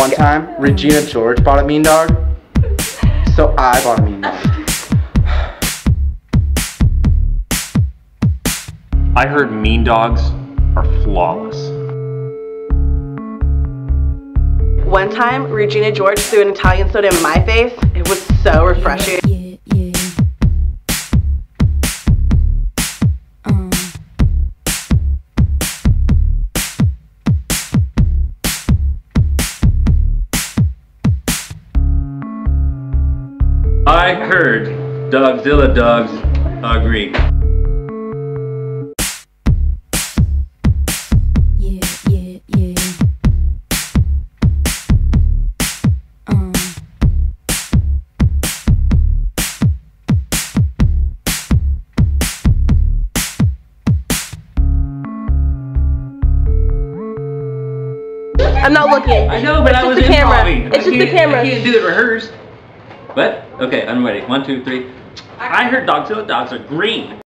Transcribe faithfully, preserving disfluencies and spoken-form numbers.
One time, Regina George bought a mean dog, so I bought a mean dog. I heard mean dogs are flawless. One time, Regina George threw an Italian soda in my face. It was so refreshing. Yeah, yeah. Um. I heard Dogzilla dogs agree. Yeah, yeah, yeah. Um. I'm not looking. I know, but it's I was just the camera. improving. It's I just the can't- camera. I can't do it rehearsed. What? Okay, I'm ready. One, two, three. I heard Dogzilla dogs are green.